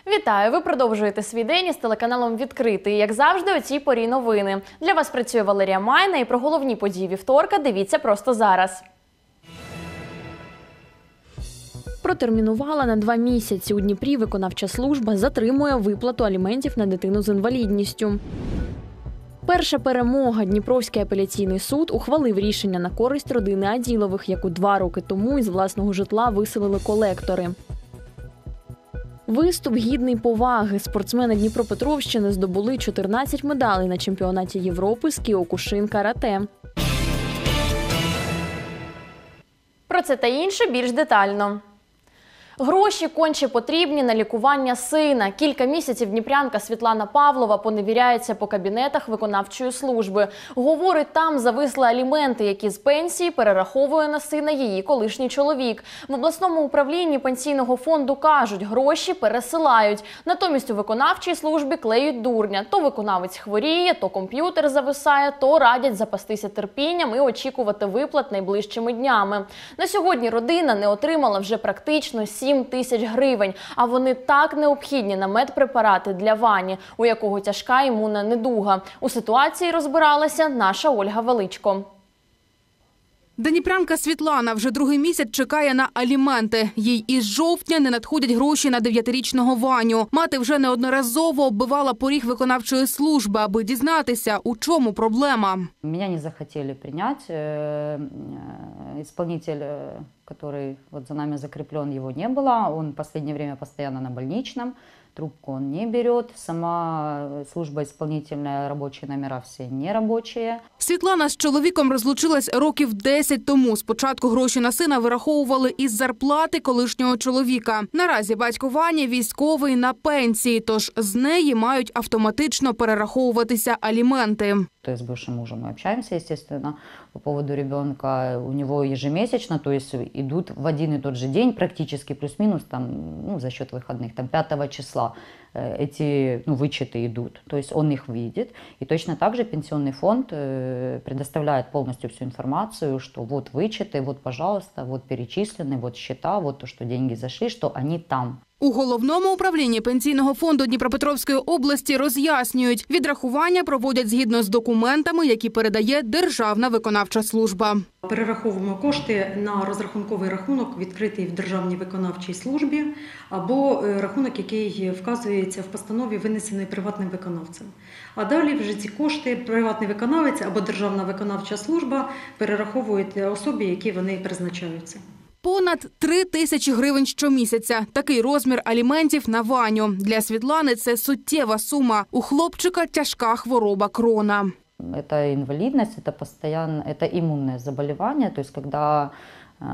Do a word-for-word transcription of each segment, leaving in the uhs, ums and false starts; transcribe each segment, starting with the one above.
Вітаю! Ви продовжуєте свій день із телеканалом «Відкритий». Як завжди, у цій порі новини. Для вас працює Валерія Майна, і про головні події вівторка дивіться просто зараз. Протермінувала на два місяці. У Дніпрі виконавча служба затримує виплату аліментів на дитину з інвалідністю. Перша перемога. Дніпровський апеляційний суд ухвалив рішення на користь родини Аділових, яку два роки тому із власного житла виселили колектори. Виступ гідний поваги. Спортсмени Дніпропетровщини здобули чотирнадцять медалей на чемпіонаті Європи з кіокушин-карате. Про це та інше більш детально. Гроші конче потрібні на лікування сина. Кілька місяців дніпрянка Світлана Павлова поневіряється по кабінетах виконавчої служби. Говорить, там зависли аліменти, які з пенсії перераховує на сина її колишній чоловік. В обласному управлінні пенсійного фонду кажуть, гроші пересилають. Натомість у виконавчій службі клеють дурня. То виконавець хворіє, то комп'ютер зависає, то радять запастися терпінням і очікувати виплат найближчими днями. На сьогодні родина не отримала вже практично сім тисяч гривень, а вони так необхідні на медпрепарати для Вані, у якого тяжка імунна недуга. У ситуації розбиралася наша Ольга Величко. Дніпрянка Світлана вже другий місяць чекає на аліменти. Їй із жовтня не надходять гроші на дев'ятирічного Ваню. Мати вже неодноразово оббивала поріг виконавчої служби, аби дізнатися, у чому проблема. Мене не захотіли прийняти. Исполнитель, который вот за нами закреплен, его не было. Он в последнее время постоянно на больничном. Трубку он не берет. Сама служба исполнительная, рабочие номера все не рабочие. Світлана з чоловіком розлучилась років десять тому. Спочатку гроші на сина вираховували із зарплати колишнього чоловіка. Наразі батько Вані військовий на пенсії, тож з неї мають автоматично перераховуватися аліменти. То есть с бывшим мужем мы общаемся, естественно, по поводу ребенка. У него ежемесячно, то есть идут в один и тот же день, практически плюс-минус, там, ну, за счет выходных, там, пятого числа эти, ну, вычеты идут. То есть он их видит. И точно так же пенсионный фонд предоставляет полностью всю информацию, что вот вычеты, вот, пожалуйста, вот перечислены, вот счета, вот то, что деньги зашли, что они там. У головному управлінні Пенсійного фонду Дніпропетровської області роз'яснюють, відрахування проводять згідно з документами, які передає Державна виконавча служба. Перераховуємо кошти на розрахунковий рахунок, відкритий в Державній виконавчій службі, або рахунок, який вказується в постанові, винесений приватним виконавцем. А далі вже ці кошти приватний виконавець або Державна виконавча служба перераховують особі, які вони призначаються. Понад три тисячі гривень щомісяця. Такий розмір аліментів на Ваню. Для Світлани це суттєва сума. У хлопчика тяжка хвороба Крона. Это инвалидность, это постоянно, это иммунное заболевание, то есть когда э,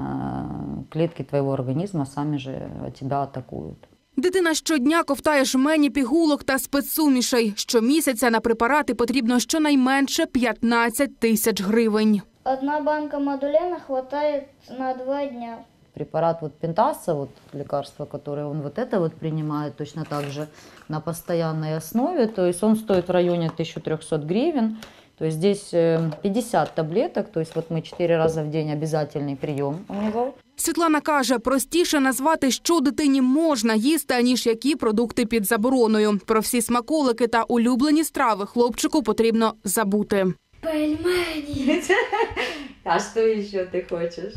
клетки твоего организма сами же тебя атакуют. Дитина щодня ковтає жмені пігулок та спецсумішей. Щомісяця на препарати потрібно щонайменше п'ятнадцять тисяч гривень. Одна банка модулена хватает на два дня. Препарат вот Пентаса, вот лекарство, которое он вот это вот принимает точно так же на постоянной основе, то есть он стоит в районе тысячи трёхсот гривен. То есть здесь пятьдесят таблеток, то есть вот мы четыре раза в день обязательный прием у него. Світлана каже, простіше назвати, що дитині можна їсти, аніж які продукти під забороною. Про всі смаколики та улюблені страви хлопчику потрібно забути. Пельмени. А что еще ты хочешь?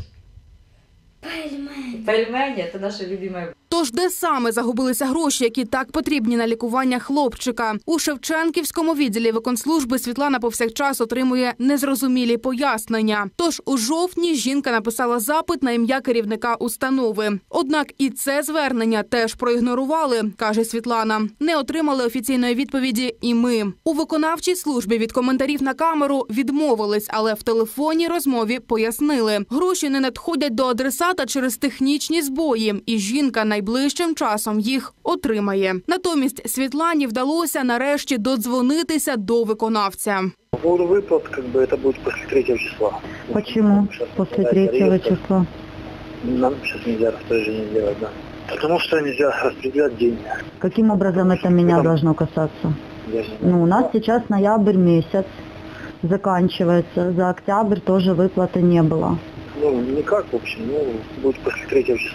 Пельмени. Пельмени – это наша любимая. Тож де саме загубилися гроші, які так потрібні на лікування хлопчика? У Шевченківському відділі виконслужби Світлана повсякчас отримує незрозумілі пояснення. Тож у жовтні жінка написала запит на ім'я керівника установи. Однак і це звернення теж проігнорували, каже Світлана. Не отримали офіційної відповіді і ми. У виконавчій службі від коментарів на камеру відмовились, але в телефонній розмові пояснили. Гроші не надходять до адресата через технічні збої, і жінка найближчим часом їх отримає. Натомість Світлані вдалося нарешті додзвонитися до виконавця. По поводу выплат, как бы это будет после третьего числа. Почему после третьего числа? Нам сейчас нельзя распоряжение делать, да. Потому что нельзя распределять деньги. Каким образом это меня должно касаться? Ну, у нас сейчас ноябрь месяц заканчивается. За октябрь тоже выплаты не было. Ну, никак, в общем, ну, будет после третьего числа.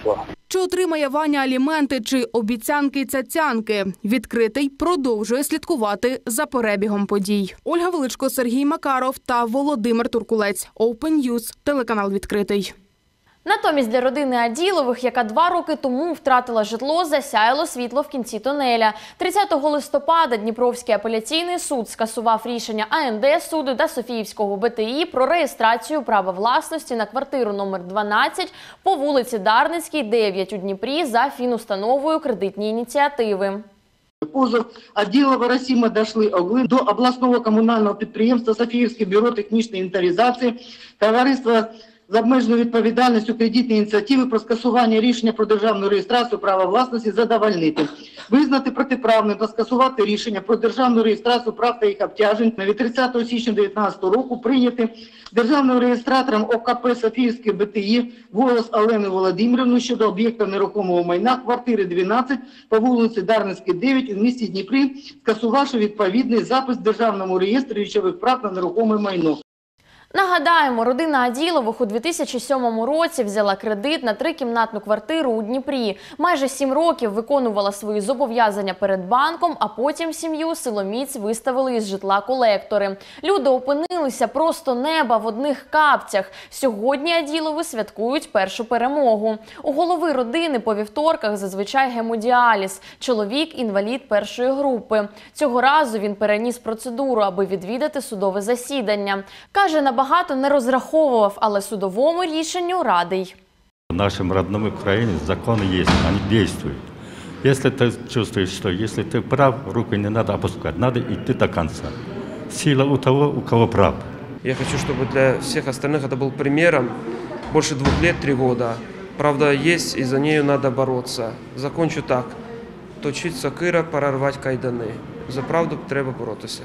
Чи отримає Ваня аліменти, чи обіцянки-цяцянки? Відкритий продовжує слідкувати за перебігом подій. Ольга Величко, Сергій Макаров та Володимир Туркулець. Open News, телеканал «Відкритий». Натомість для родини Аділових, яка два роки тому втратила житло, засяяло світло в кінці тунеля. тридцятого листопада Дніпровський апеляційний суд скасував рішення А Н Д суду та Софіївського Б Т І про реєстрацію права власності на квартиру номер дванадцять по вулиці Дарницькій, дев'ять у Дніпрі за фінустановою кредитні ініціативи. Позов Аділова Расима Дашлы-Оглы до обласного комунального підприємства Софіївське бюро технічної інвентаризації, товариства з обмеженою відповідальністю кредитної ініціативи про скасування рішення про державну реєстрацію права власності задовольнити. Визнати протиправним та скасувати рішення про державну реєстрацію прав та їх обтяжень від тридцятого січня дві тисячі дев'ятнадцятого року прийняти державним реєстратором О К П Софіївське Б Т І голос Олени Володимирівни щодо об'єкта нерухомого майна квартири дванадцять по вулиці Дарницькій, дев'ять у місті Дніпрі, скасувавши відповідний запис в Державному реєстрі речових прав на нерухоме майно. Нагадаємо, родина Аділових у дві тисячі сьомому році взяла кредит на трикімнатну квартиру у Дніпрі. Майже сім років виконувала свої зобов'язання перед банком, а потім сім'ю силоміць виставили із житла колектори. Люди опинилися просто неба в одних капцях. Сьогодні Аділови святкують першу перемогу. У голови родини по вівторках зазвичай гемодіаліз. Чоловік – інвалід першої групи. Цього разу він переніс процедуру, аби відвідати судове засідання. Каже, на багато не розраховував, але судовому рішенню радий. В нашем родном Украине законы есть, они действуют. Если ты чувствуешь, что если ты прав, руку не надо опускать, надо идти до конца. Сила у того, у кого прав. Я хочу, чтобы для всех остальных это был примером. Больше двух лет, три года. Правда есть, и за нею надо бороться. Закончу так. Точить сокира, прорвать кайдани. За правду треба боротися.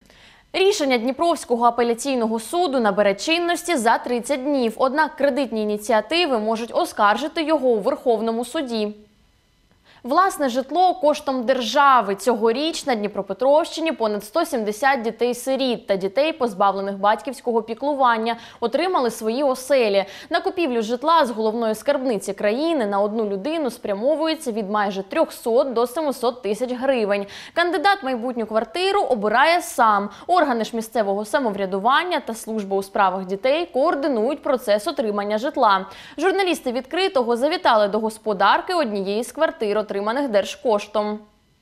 Рішення Дніпровського апеляційного суду набере чинності за тридцять днів, однак кредитні ініціативи можуть оскаржити його у Верховному суді. Власне житло коштом держави. Цьогоріч на Дніпропетровщині понад сто сімдесят дітей-сиріт та дітей, позбавлених батьківського піклування, отримали свої оселі. На купівлю житла з головної скарбниці країни на одну людину спрямовується від майже трьохсот до семисот тисяч гривень. Кандидат майбутню квартиру обирає сам. Органи ж місцевого самоврядування та служба у справах дітей координують процес отримання житла. Журналісти «Відкритого» завітали до господарки однієї з квартир, отриманих держкоштом.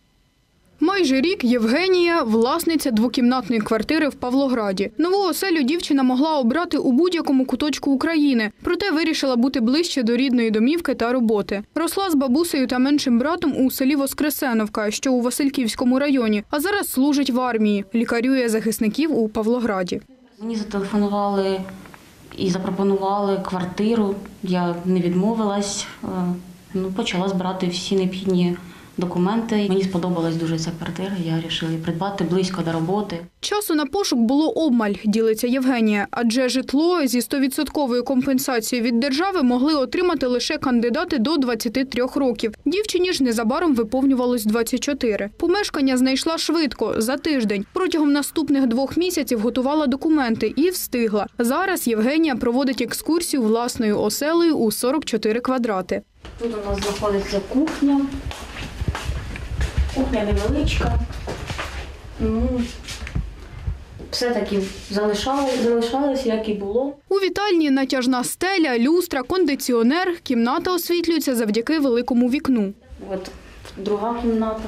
Майже рік Євгенія – власниця двокімнатної квартири в Павлограді. Нову оселю дівчина могла обрати у будь-якому куточку України, проте вирішила бути ближче до рідної домівки та роботи. Росла з бабусею та меншим братом у селі Воскресеновка, що у Васильківському районі, а зараз служить в армії, лікарює захисників у Павлограді. Мені зателефонували і запропонували квартиру, я не відмовилась. Ну, почала збирати всі необхідні документи. Мені сподобалась дуже ця квартира, я вирішила її придбати близько до роботи. Часу на пошук було обмаль, ділиться Євгенія, адже житло зі сто відсотків компенсацією від держави могли отримати лише кандидати до двадцяти трьох років. Дівчині ж незабаром виповнювалось двадцять чотири. Помешкання знайшла швидко, за тиждень. Протягом наступних двох місяців готувала документи і встигла. Зараз Євгенія проводить екскурсію власною оселею у сорок чотири квадрати. Тут у нас знаходиться кухня. Кухня невеличка. Ну, все-таки залишалось, залишалось, як і було. У вітальні натяжна стеля, люстра, кондиціонер. Кімната освітлюється завдяки великому вікну. От друга кімната.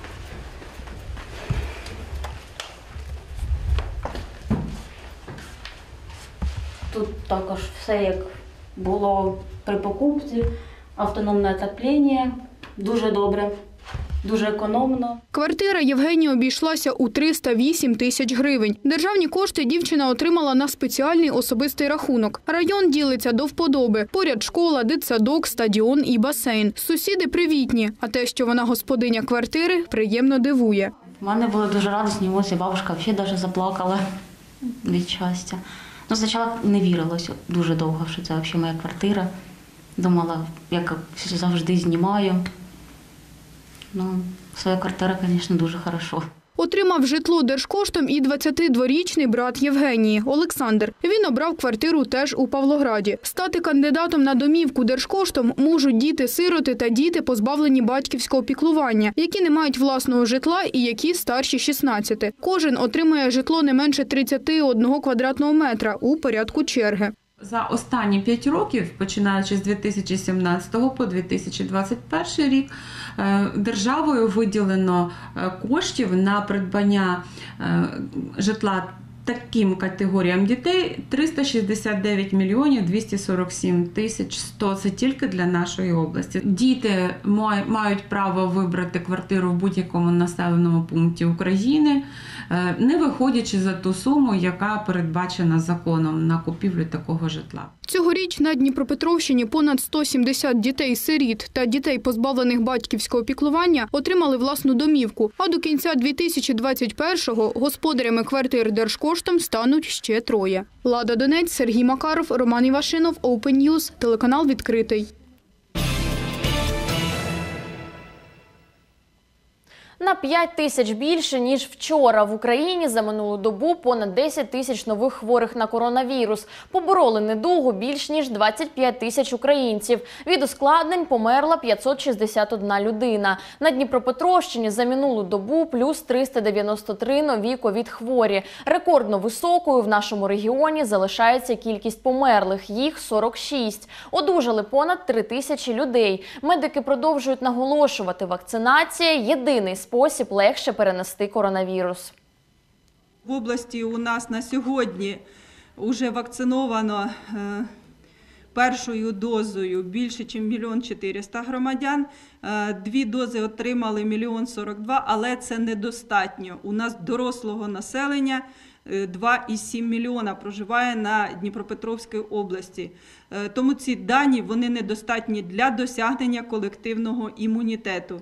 Тут також все, як було при покупці. Автономне отоплення. Дуже добре. Дуже економно. Квартира Євгенії обійшлася у триста вісім тисяч гривень. Державні кошти дівчина отримала на спеціальний особистий рахунок. Район ділиться до вподоби. Поряд школа, дитсадок, стадіон і басейн. Сусіди привітні, а те, що вона господиня квартири, приємно дивує. У мене були дуже радісні емоції. Бабушка взагалі навіть заплакала від щастя. Ну, спочатку не вірилось дуже довго, що це взагалі моя квартира. Думала, як завжди знімаю. Ну, своя квартира, звісно, дуже хорошо. Отримав житло держкоштом і двадцятидворічний брат Євгенії Олександр. Він обрав квартиру теж у Павлограді. Стати кандидатом на домівку держкоштом можуть діти-сироти та діти, позбавлені батьківського піклування, які не мають власного житла і які старші шістнадцяти. Кожен отримує житло не менше тридцяти одного квадратного метра у порядку черги. За останні п'ять років, починаючи з дві тисячі сімнадцятого по дві тисячі двадцять перший рік, державою виділено коштів на придбання житла таким категоріям дітей триста шістдесят дев'ять мільйонів двісті сорок сім тисяч сто. Це тільки для нашої області. Діти мають право вибрати квартиру в будь-якому населеному пункті України, не виходячи за ту суму, яка передбачена законом на купівлю такого житла. Цьогоріч на Дніпропетровщині понад сто сімдесят дітей-сиріт та дітей, позбавлених батьківського піклування, отримали власну домівку. А до кінця дві тисячі двадцять першого господарями квартир держкоштом стануть ще троє. Лада Донець, Сергій Макаров, Роман Івашинов, Open News, телеканал «Відкритий». На п'ять тисяч більше, ніж вчора. В Україні за минулу добу понад десять тисяч нових хворих на коронавірус. Побороли недугу більш ніж двадцять п'ять тисяч українців. Від ускладнень померла п'ятсот шістдесят одна людина. На Дніпропетровщині за минулу добу плюс триста дев'яносто три нові ковід-хворі. Рекордно високою в нашому регіоні залишається кількість померлих. Їх сорок шість. Одужали понад три тисячі людей. Медики продовжують наголошувати, вакцинація – єдиний спосіб легше перенести коронавірус. В області у нас на сьогодні вже вакциновано першою дозою більше, ніж мільйон чотириста громадян. Дві дози отримали мільйон сорок два, але це недостатньо. У нас дорослого населення два і сім мільйона проживає на Дніпропетровській області. Тому ці дані вони недостатні для досягнення колективного імунітету.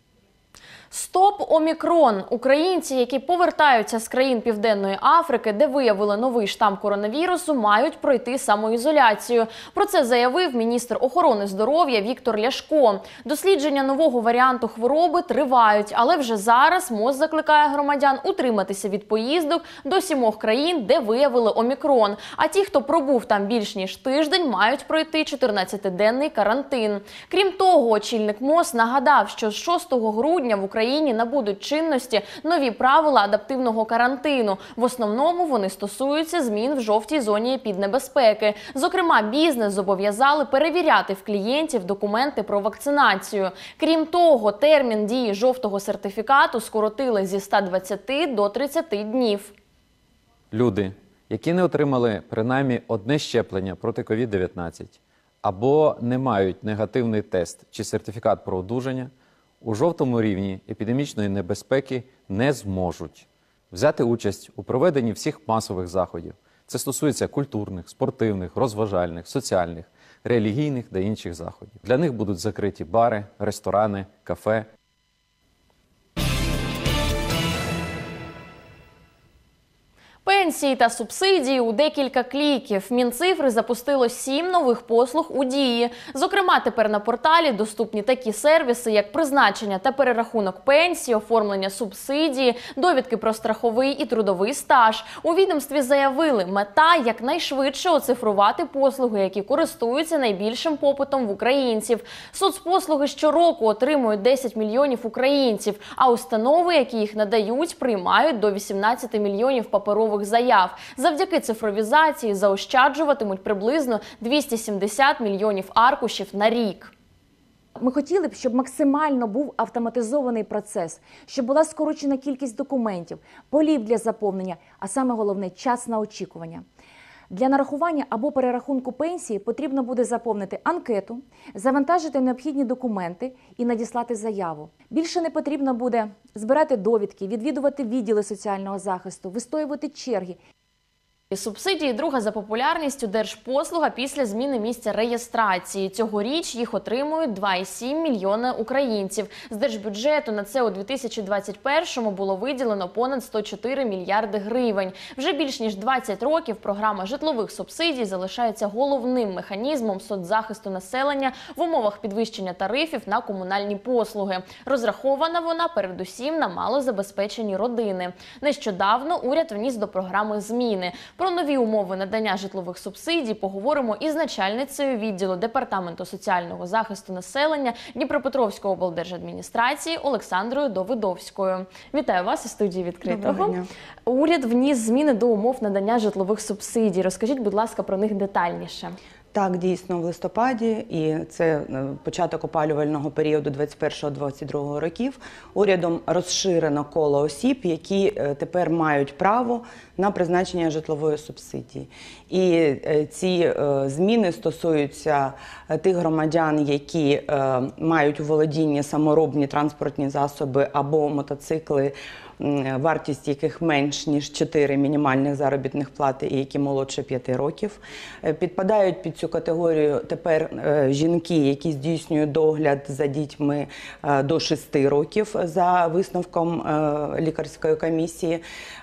Стоп Омікрон. Українці, які повертаються з країн Південної Африки, де виявили новий штам коронавірусу, мають пройти самоізоляцію. Про це заявив міністр охорони здоров'я Віктор Ляшко. Дослідження нового варіанту хвороби тривають, але вже зараз МОЗ закликає громадян утриматися від поїздок до сімох країн, де виявили Омікрон. А ті, хто пробув там більш ніж тиждень, мають пройти чотирнадцятиденний карантин. Крім того, очільник МОЗ нагадав, що з шостого грудня в Україні Україні набудуть чинності нові правила адаптивного карантину. В основному вони стосуються змін в жовтій зоні епіднебезпеки. Зокрема, бізнес зобов'язали перевіряти в клієнтів документи про вакцинацію. Крім того, термін дії жовтого сертифікату скоротили зі ста двадцяти до тридцяти днів. Люди, які не отримали принаймні одне щеплення проти ковід дев'ятнадцять або не мають негативний тест чи сертифікат про одужання, у жовтому рівні епідемічної небезпеки не зможуть взяти участь у проведенні всіх масових заходів. Це стосується культурних, спортивних, розважальних, соціальних, релігійних та інших заходів. Для них будуть закриті бари, ресторани, кафе. Пенсії та субсидії у декілька кліків. Мінцифри запустило сім нових послуг у дії. Зокрема, тепер на порталі доступні такі сервіси, як призначення та перерахунок пенсії, оформлення субсидії, довідки про страховий і трудовий стаж. У відомстві заявили, мета – якнайшвидше оцифрувати послуги, які користуються найбільшим попитом в українців. Соцпослуги щороку отримують десять мільйонів українців, а установи, які їх надають, приймають до вісімнадцяти мільйонів паперових заяв. Завдяки цифровізації заощаджуватимуть приблизно двісті сімдесят мільйонів аркушів на рік. Ми хотіли б, щоб максимально був автоматизований процес, щоб була скорочена кількість документів, полів для заповнення, а саме головне – час на очікування. Для нарахування або перерахунку пенсії потрібно буде заповнити анкету, завантажити необхідні документи і надіслати заяву. Більше не потрібно буде збирати довідки, відвідувати відділи соціального захисту, вистоювати черги. Субсидії – друга за популярністю держпослуга після зміни місця реєстрації. Цьогоріч їх отримують два цілих сім мільйона українців. З держбюджету на це у дві тисячі двадцять першому було виділено понад сто чотири мільярди гривень. Вже більш ніж двадцять років програма житлових субсидій залишається головним механізмом соцзахисту населення в умовах підвищення тарифів на комунальні послуги. Розрахована вона передусім на малозабезпечені родини. Нещодавно уряд вніс до програми зміни. Про нові умови надання житлових субсидій поговоримо із начальницею відділу Департаменту соціального захисту населення Дніпропетровської облдержадміністрації Олександрою Довидовською. Вітаю вас у студії «Відкритого». Уряд вніс зміни до умов надання житлових субсидій. Розкажіть, будь ласка, про них детальніше. Так, дійсно, в листопаді, і це початок опалювального періоду двадцять першого - двадцять другого років, урядом розширено коло осіб, які тепер мають право на призначення житлової субсидії. І ці зміни стосуються тих громадян, які мають у володінні саморобні транспортні засоби або мотоцикли, вартість яких менш ніж чотири мінімальних заробітних плати і які молодше п'яти років. Підпадають під цю категорію тепер жінки, які здійснюють догляд за дітьми до шести років за висновком лікарської комісії.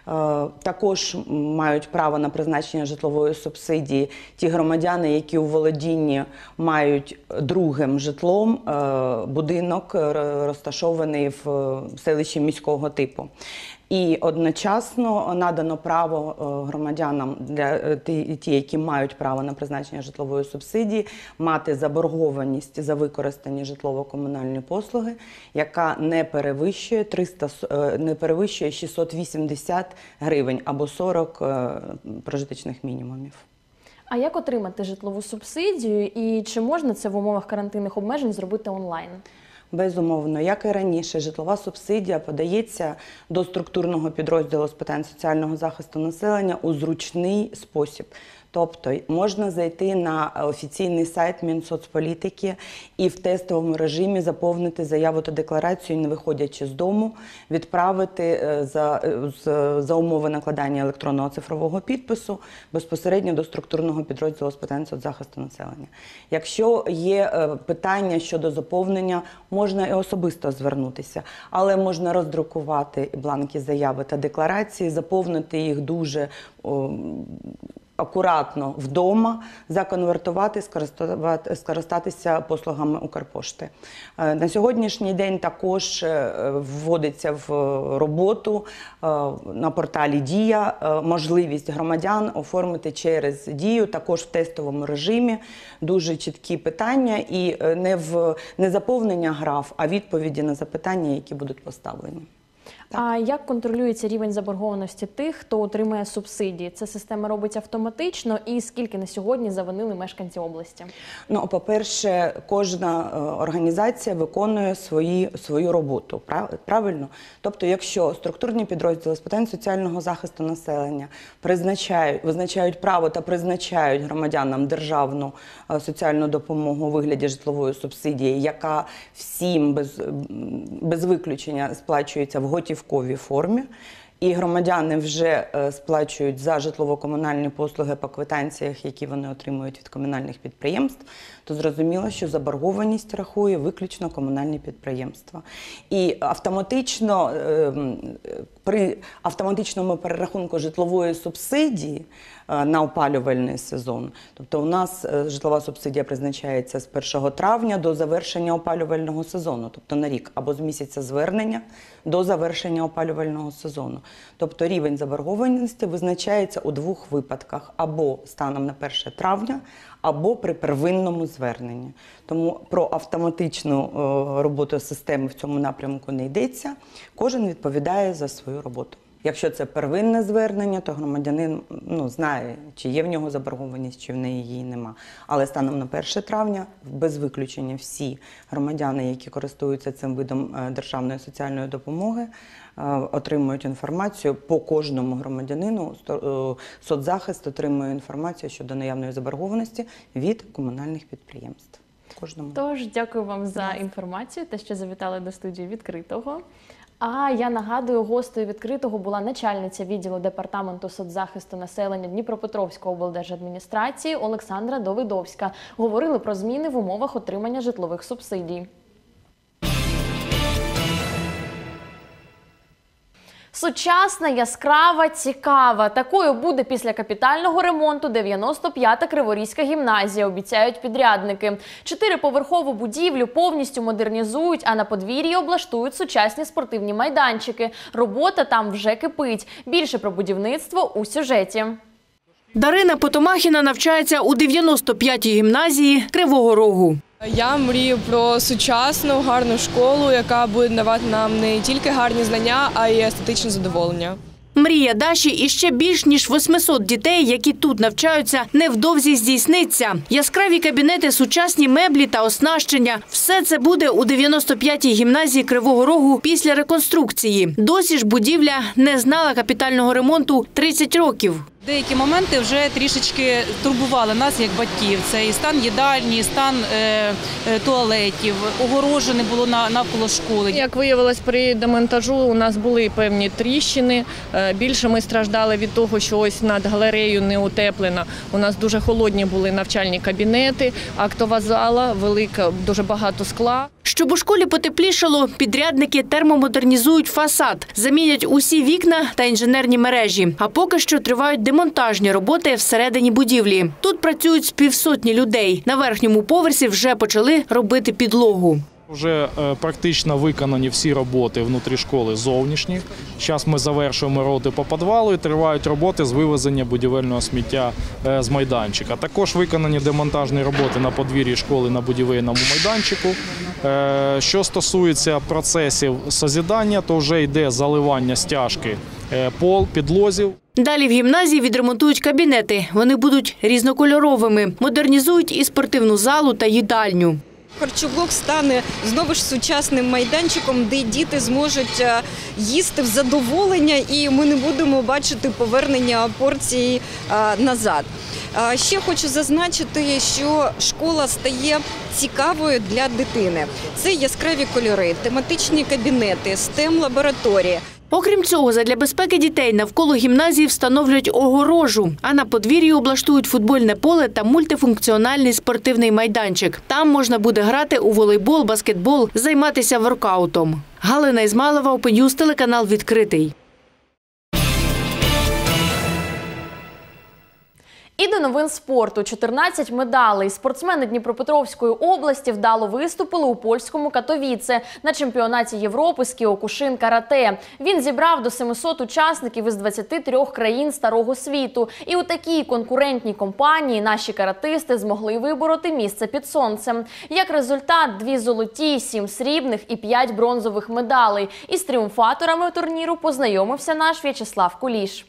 Також мають право на призначення житлової субсидії ті громадяни, які у володінні мають другим житлом будинок, розташований в селищі міського типу. І одночасно надано право громадянам, для ті, ті, які мають право на призначення житлової субсидії, мати заборгованість за використані житлово-комунальні послуги, яка не перевищує триста, не перевищує шістсот вісімдесят гривень або сорок прожиточних мінімумів. А як отримати житлову субсидію і чи можна це в умовах карантинних обмежень зробити онлайн? Безумовно, як і раніше, житлова субсидія подається до структурного підрозділу з питань соціального захисту населення у зручний спосіб. Тобто можна зайти на офіційний сайт Мінсоцполітики і в тестовому режимі заповнити заяву та декларацію, не виходячи з дому, відправити за, за умови накладання електронного цифрового підпису безпосередньо до структурного підрозділу з питань соцзахисту населення. Якщо є питання щодо заповнення, можна і особисто звернутися, але можна роздрукувати бланки заяви та декларації, заповнити їх дуже акуратно вдома, законвертувати, скористатися послугами Укрпошти. На сьогоднішній день також вводиться в роботу на порталі «Дія» можливість громадян оформити через «Дію», також в тестовому режимі, дуже чіткі питання і не, в, не заповнення граф, а відповіді на запитання, які будуть поставлені. Так. А як контролюється рівень заборгованості тих, хто отримує субсидії? Це система робить автоматично і скільки на сьогодні завинили мешканці області? Ну, по-перше, кожна організація виконує свої, свою роботу, правильно? Тобто, якщо структурні підрозділи з питань соціального захисту населення призначають, визначають право та призначають громадянам державну соціальну допомогу у вигляді житлової субсидії, яка всім без, без виключення сплачується в готівковій формі, і громадяни вже сплачують за житлово-комунальні послуги по квитанціях, які вони отримують від комунальних підприємств, то зрозуміло, що заборгованість рахує виключно комунальні підприємства. І автоматично, при автоматичному перерахунку житлової субсидії на опалювальний сезон, тобто у нас житлова субсидія призначається з першого травня до завершення опалювального сезону, тобто на рік, або з місяця звернення до завершення опалювального сезону. Тобто рівень заборгованості визначається у двох випадках, або станом на перше травня, або при первинному зверненні. Тому про автоматичну роботу системи в цьому напрямку не йдеться. Кожен відповідає за свою роботу. Якщо це первинне звернення, то громадянин ну, знає, чи є в нього заборгованість, чи в неї її нема. Але станом на перше травня, без виключення, всі громадяни, які користуються цим видом державної соціальної допомоги, отримують інформацію по кожному громадянину. Соцзахист отримує інформацію щодо наявної заборгованості від комунальних підприємств. Кожному. Тож, дякую вам за інформацію, те, що завітали до студії «Відкритого». А я нагадую, гостею відкритого була начальниця відділу департаменту соцзахисту населення Дніпропетровської облдержадміністрації Олександра Довидовська. Говорили про зміни в умовах отримання житлових субсидій. Сучасна, яскрава, цікава. Такою буде після капітального ремонту дев'яносто п'ята Криворізька гімназія, обіцяють підрядники. Чотириповерхову будівлю повністю модернізують, а на подвір'ї облаштують сучасні спортивні майданчики. Робота там вже кипить. Більше про будівництво у сюжеті. Дарина Потомахіна навчається у дев'яносто п'ятій гімназії Кривого Рогу. Я мрію про сучасну, гарну школу, яка буде давати нам не тільки гарні знання, а й естетичне задоволення. Мрія Даші і ще більш ніж восьмисот дітей, які тут навчаються, невдовзі здійсниться. Яскраві кабінети, сучасні меблі та оснащення – все це буде у дев'яносто п'ятій гімназії Кривого Рогу після реконструкції. Досі ж будівля не знала капітального ремонту тридцять років. Деякі моменти вже трішечки турбували нас, як батьків. Це і стан їдальні, і стан е, е, туалетів, огорожі не було навколо школи. Як виявилось, при демонтажу у нас були певні тріщини. Більше ми страждали від того, що ось над галереєю не утеплена. У нас дуже холодні були навчальні кабінети, актова зала, велика, дуже багато скла. Щоб у школі потеплішало, підрядники термомодернізують фасад, замінять усі вікна та інженерні мережі. А поки що тривають демонтажні роботи всередині будівлі. Тут працюють з півсотні людей. На верхньому поверсі вже почали робити підлогу. Вже практично виконані всі роботи внутрі школи зовнішні. Зараз ми завершуємо роботи по підвалу і тривають роботи з вивезення будівельного сміття з майданчика. Також виконані демонтажні роботи на подвір'ї школи на будівельному майданчику. Що стосується процесів созидання, то вже йде заливання стяжки пол, підлозів. Далі в гімназії відремонтують кабінети. Вони будуть різнокольоровими. Модернізують і спортивну залу та їдальню. Харчоблок стане знову ж сучасним майданчиком, де діти зможуть їсти в задоволення і ми не будемо бачити повернення порції назад. Ще хочу зазначити, що школа стає цікавою для дитини. Це яскраві кольори, тематичні кабінети, стем-лабораторії. Окрім цього, задля безпеки дітей навколо гімназії встановлюють огорожу, а на подвір'ї облаштують футбольне поле та мультифункціональний спортивний майданчик. Там можна буде грати у волейбол, баскетбол, займатися воркаутом. Галина Ізмайлова, Open News, телеканал «Відкритий». І до новин спорту. чотирнадцять медалей. Спортсмени Дніпропетровської області вдало виступили у польському Катовіце на чемпіонаті Європи з кіокушин карате. Він зібрав до семисот учасників із двадцяти трьох країн Старого світу. І у такій конкурентній компанії наші каратисти змогли вибороти місце під сонцем. Як результат, дві золоті, сім срібних і п'ять бронзових медалей. Із тріумфаторами турніру познайомився наш В'ячеслав Куліш.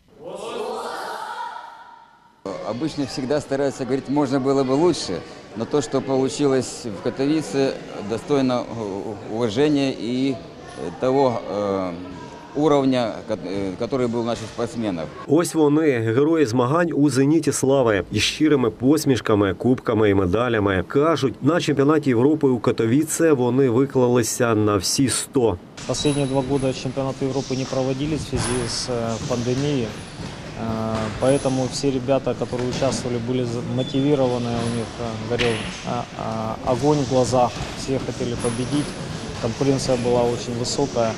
Обычно всегда стараются говорить, можно было бы лучше, но то, что получилось в Катовице, достойно уважения и того э, уровня, який був у наших спортсменів. Ось вони, герої змагань у зеніті слави. Із щирими посмішками, кубками і медалями. Кажуть, на чемпіонаті Європи у Катовіце вони виклалися на всі сто. Останні два роки чемпіонати Європи не проводились в зв'язку з пандемією. Поэтому все ребята, которые участвовали, были мотивированы, у них горел огонь в глазах, все хотели победить, конкуренция была очень высокая.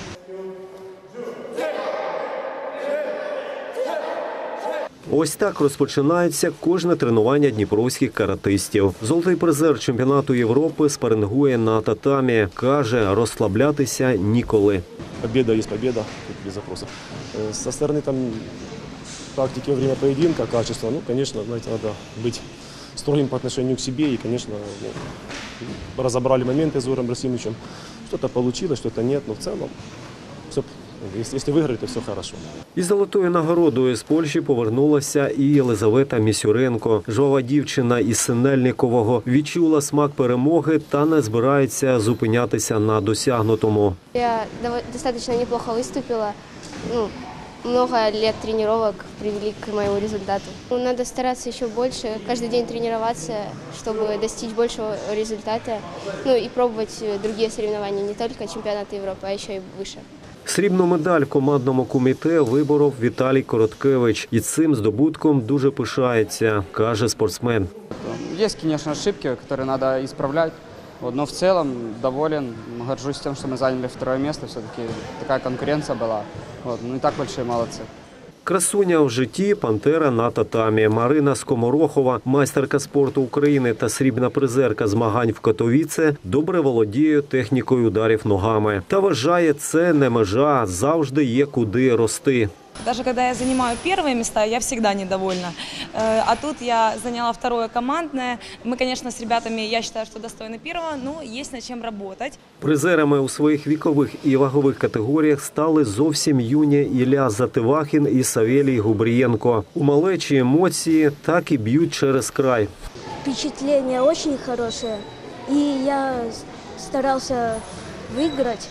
Ось так розпочинається кожне тренування дніпровських каратистів. Золотий призер чемпіонату Європи спарингує на татамі. Каже, розслаблятися ніколи. Победа є победа, без вопросов. Со сторони там тактики во время поединка, качества, ну, конечно, знаете, надо быть строгим по отношению к себе. И, конечно, ну, разобрали моменты с Зором Брасимовичем. Что-то получилось, что-то нет, но в целом, все, если выиграли, то все хорошо. Із золотою нагородою з Польщі повернулася і Єлизавета Місюренко. Жвава дівчина із Синельникового відчула смак перемоги та не збирається зупинятися на досягнутому. Я достаточно неплохо виступила. Ну, много лет тренировок привели к моему результату. Надо стараться еще больше, каждый день тренироваться, чтобы достичь большего результата. Ну и пробовать другие соревнования, не только чемпионаты Европы, а еще и выше. Срібну медаль командному куміте виборов Віталій Короткевич. І цим здобутком дуже пишається, каже спортсмен. Є, звісно, ошибки, які треба виправляти. Но в целом доволен, горжусь тем, что мы заняли второе место. Все-таки такая конкуренция была. Вот. Ну и так большие молодцы. Красуня в житті, пантера на татамі. Марина Скоморохова, майстерка спорту України та срібна призерка змагань в Катовіце, добре володіє технікою ударів ногами. Та вважає, це не межа, завжди є куди рости. Даже когда я занимаю первые места, я всегда недовольна. А тут я заняла второе командное. Мы, конечно, с ребятами, я считаю, что достойны первого, но есть над чем работать. Призерами у своїх вікових і вагових категоріях стали зовсім юні Ілля Зативахін і Савелій Губрієнко. У малечі емоції так і б'ють через край. Впечатление очень хорошее, и я старался выиграть.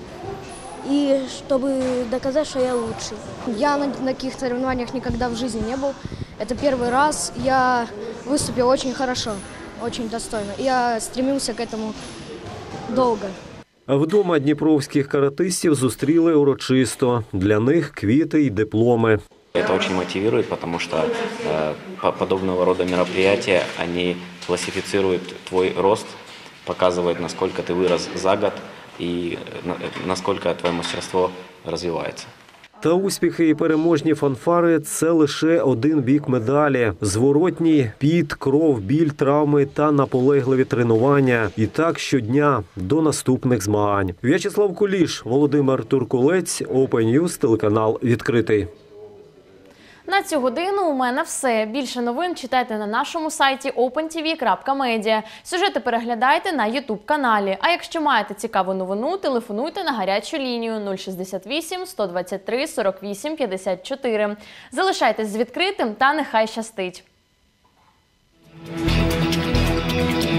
И чтобы доказать, что я лучший. Я на таких соревнованиях никогда в жизни не был. Это первый раз. Я выступил очень хорошо, очень достойно. Я стремился к этому долго. Вдома дніпровських каратистів зустріли урочисто. Для них квіти й дипломи. Это очень мотивирует, потому что э, подобного рода мероприятия, они классифицируют твой рост, показывают, насколько ты вырос за год і наскільки твоє мастерство розвивається. Та успіхи і переможні фанфари – це лише один бік медалі. Зворотній – піт, кров, біль, травми та наполегливі тренування. І так щодня до наступних змагань. В'ячеслав Куліш, Володимир Туркулець, Open News, телеканал «Відкритий». На цю годину у мене все. Більше новин читайте на нашому сайті опен ті ві крапка медіа. Сюжети переглядайте на ютуб-каналі. А якщо маєте цікаву новину, телефонуйте на гарячу лінію нуль шістдесят вісім сто двадцять три сорок вісім п'ятдесят чотири. Залишайтесь з відкритим та нехай щастить!